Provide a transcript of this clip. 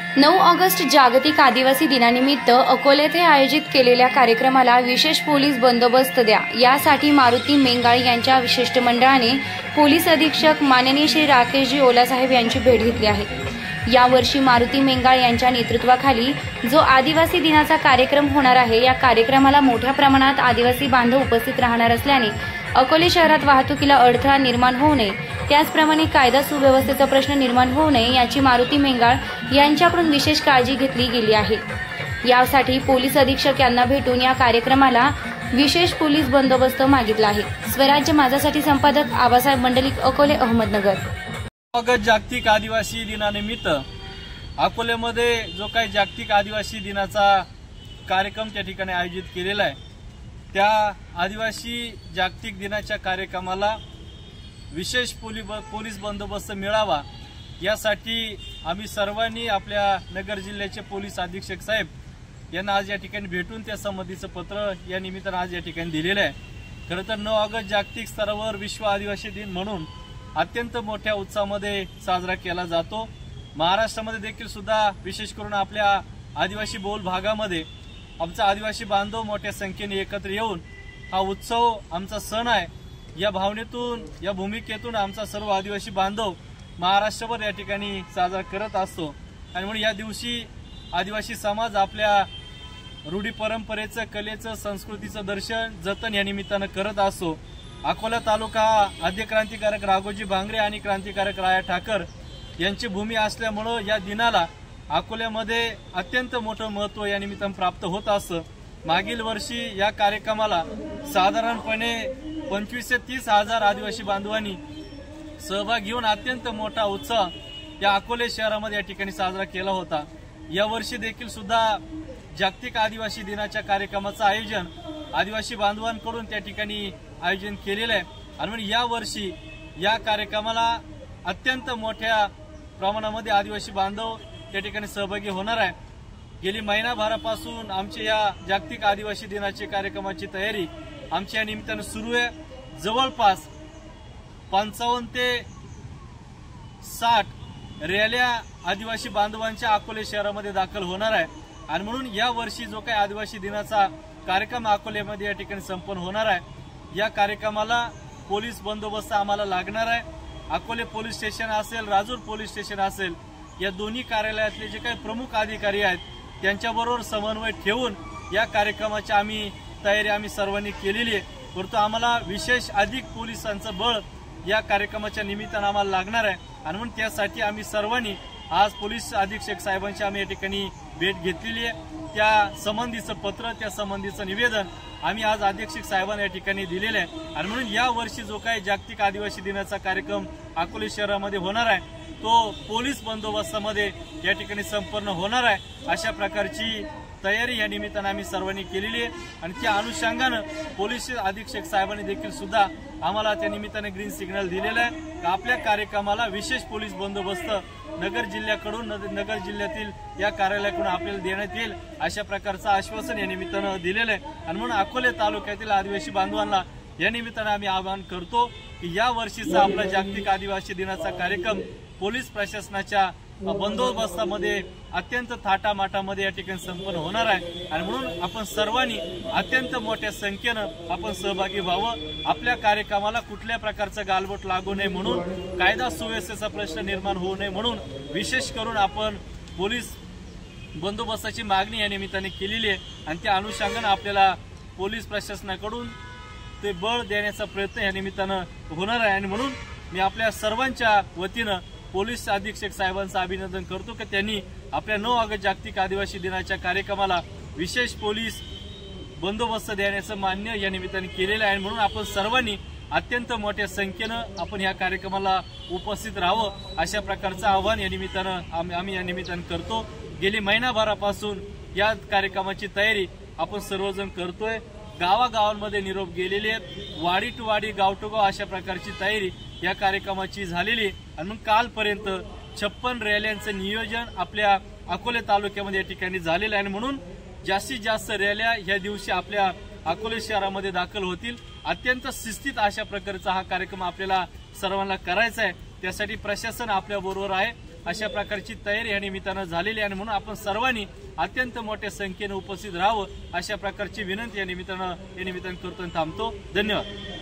9 August जागतिक आदिवासी दिनानिमित्त अकोले येथे आयोजित केलेल्या कार्यक्रमाला विशेष पोलीस बंदोबस्त द्या यासाठी मारुती मेंगाळ यांच्या विशिष्ट मंडळाने पोलीस अधीक्षक माननीय श्री राकेशजी ओलासाहेब यांची भेट घेतली आहे। यावर्षी मारुती मेंगाळ यांच्या नेतृत्वाखाली जो आदिवासी दिनाचा कार्यक्रम होणार आहे, या कार्यक्रमाला मोठ्या प्रमाणात आदिवासी बांधव उपस्थित राहणार असल्याने अकोले शहरात वाहतुकीला अडथळा निर्माण होऊ नये, त्याचप्रमाणे कायदा सुव्यवस्थेचा प्रश्न निर्माण होऊ नये याची मारुती मेंगाळ यांच्याकडून विशेष काळजी घेतली गेली आहे। यासाठी पोलीस अधीक्षक यांना भेटून या कार्यक्रमाला विशेष पोलीस बंदोबस्त मागितला आहे। स्वराज्य माझासाठी संपादक आबासाहेब मंडलिक, अकोले, अहमदनगर। ऑगस्ट जागतिक आदिवासी दिनानिमित्त अकोलेमध्ये जो काही जागतिक आदिवासी दिनाचा कार्यक्रम त्या ठिकाणी आयोजित केलेला आहे, त्या आदिवासी जागतिक दिनाच्या कार्यक्रमाला विशेष पोलीस बंदोबस्त मिळावा यासाठी आम्ही सर्वांनी आपल्या नगर जिल्ह्याचे पोलीस अधीक्षक साहेब यांना आज या ठिकाणी भेटून त्या संबंधीचं पत्र या निमित्तानं आज या ठिकाणी दिलेलं आहे। खरं तर 9 ऑगस्ट जागतिक स्तरावर विश्व आदिवासी दिन म्हणून अत्यंत मोठ्या उत्साहामध्ये साजरा केला जातो। महाराष्ट्रामध्ये देखील सुद्धा विशेष करून आपल्या आदिवासी बहुल भागामध्ये आमचा आदिवासी बांधव मोठ्या संख्येने एकत्र येऊन हा उत्सव आमचा सण आहे या भावनेतून, या भूमिकेतून आमचा सर्व आदिवासी बांधव महाराष्ट्रभर या ठिकाणी साजरा करत असतो। आणि म्हणून या दिवशी आदिवासी समाज आपल्या रूढी परंपरेचं, कलेचं, संस्कृतीचं दर्शन, जतन या निमित्तानं करत असतो। अकोला तालुका आद्य क्रांतिकारक राघोजी भांगरे आणि क्रांतिकारक राया ठाकर यांची भूमी असल्यामुळे या दिनाला अकोल्यामध्ये अत्यंत मोठं महत्त्व या निमित्तानं प्राप्त होत असतं। मागील वर्षी या कार्यक्रमाला साधारणपणे 25 ते 30 हजार आदिवासी बांधवांनी सहभाग घेऊन अत्यंत मोठा उत्साह या अकोले शहरामध्ये या ठिकाणी साजरा केला होता। यावर्षी देखील सुद्धा जागतिक आदिवासी दिनाच्या कार्यक्रमाचं आयोजन आदिवासी बांधवांकडून त्या ठिकाणी आयोजन केलेलं आहे। आणि म्हणून या वर्षी या कार्यक्रमाला अत्यंत मोठ्या प्रमाणामध्ये आदिवासी बांधव त्या ठिकाणी सहभागी होणार आहे। गेली महिनाभरापासून आमच्या या जागतिक आदिवासी दिनाची कार्यक्रमाची तयारी आमच्या निमित्तानं सुरू आहे। जवळपास 55 ते 60 रॅल्या आदिवासी बांधवांच्या अकोले शहरामध्ये दाखल होणार आहे। आणि म्हणून या वर्षी जो काही आदिवासी दिनाचा कार्यक्रम अकोल्यामध्ये या ठिकाणी संपन्न होणार आहे, या कार्यक्रमाला पोलीस बंदोबस्त आम्हाला लागणार आहे। अकोले पोलीस स्टेशन असेल, राजूर पोलीस स्टेशन असेल, या दोन्ही कार्यालयातले जे काही प्रमुख अधिकारी आहेत त्यांच्याबरोबर समन्वय ठेवून या कार्यक्रमाची तयारी आम्ही सर्वांनी केलेली आहे। परंतु आम्हाला विशेष अधिक पोलिसांचं बळ या कार्यक्रमाच्या निमित्तानं आम्हाला लागणार आहे। आणि म्हणून त्यासाठी आम्ही सर्वांनी आज पोलीस अधीक्षक साहेबांची आम्ही या ठिकाणी भेट घेतलेली आहे। त्या संबंधीचं पत्र, त्या संबंधीचं निवेदन आम्ही आज अधीक्षक साहेबांना या ठिकाणी दिलेलं आहे। आणि म्हणून या वर्षी जो काही जागतिक आदिवासी दिनाचा कार्यक्रम अकोले शहरामध्ये होणार आहे, तो पोलीस बंदोबस्तामध्ये या ठिकाणी संपन्न होणार आहे। अशा प्रकारची तयारी या निमित्तानं आम्ही सर्वांनी केलेली आहे। आणि त्या अनुषंगानं पोलीस अधीक्षक साहेबांनी देखील सुद्धा आम्हाला त्या निमित्ताने ग्रीन सिग्नल दिलेला आहे की आपल्या कार्यक्रमाला विशेष पोलीस बंदोबस्त नगर जिल्ह्याकडून, नगर जिल्ह्यातील या कार्यालयाकडून आपल्याला देण्यात येईल अशा प्रकारचं आश्वासन या निमित्तानं दिलेलं आहे। आणि म्हणून अकोले तालुक्यातील आदिवासी बांधवांना या निमित्तानं आम्ही आवाहन करतो की या वर्षीचा आपला जागतिक आदिवासी दिनाचा कार्यक्रम पोलीस प्रशासनाच्या बंदोबस्तामध्ये अत्यंत थाटामाटामध्ये या ठिकाणी संपन्न होणार आहे। आणि म्हणून आपण सर्वांनी अत्यंत मोठ्या संख्येनं आपण सहभागी व्हावं। आपल्या कार्यक्रमाला कुठल्या प्रकारचं गालबोट लागू नये म्हणून, कायदा सुव्यवस्थेचा प्रश्न निर्माण होऊ नये म्हणून विशेष करून आपण पोलीस बंदोबस्ताची मागणी या निमित्ताने केलेली आहे। आणि त्या अनुषंगानं आपल्याला पोलीस प्रशासनाकडून ते बळ देण्याचा प्रयत्न या निमित्तानं होणार आहे। आणि म्हणून मी आपल्या सर्वांच्या वतीनं पोलीस अधीक्षक साहेबांचं अभिनंदन करतो की त्यांनी आपल्या 9 ऑगस्ट जागतिक आदिवासी दिनाच्या कार्यक्रमाला विशेष पोलीस बंदोबस्त देण्याचं मान्य या निमित्ताने केलेलं आहे। म्हणून आपण सर्वांनी अत्यंत मोठ्या संख्येनं आपण या कार्यक्रमाला उपस्थित राहावं अशा प्रकारचं आवाहन या निमित्तानं आम्ही या निमित्तानं करतो। गेली महिनाभरापासून या कार्यक्रमाची तयारी आपण सर्वजण करतोय। गावागावांमध्ये निरोप गेलेले आहेत, वाडी टू वाडी, गाव टू गाव अशा प्रकारची तयारी या कार्यक्रमाची झालेली। आणि मग कालपर्यंत 56 रॅल्यांचं नियोजन आपल्या अकोले तालुक्यामध्ये या ठिकाणी झालेलं आहे। आणि म्हणून जास्तीत जास्त रॅल्या या दिवशी आपल्या अकोले शहरामध्ये दाखल होतील। अत्यंत शिस्तीत अशा प्रकारचा हा कार्यक्रम आपल्याला सर्वांना करायचा आहे। त्यासाठी प्रशासन आपल्या बरोबर आहे। अशा प्रकारची तयारी या निमित्तानं झालेली आहे आणि म्हणून आपण सर्वांनी अत्यंत मोठ्या संख्येने उपस्थित राहावं अशा प्रकारची विनंती या निमित्तानं करतो आणि थांबतो। धन्यवाद।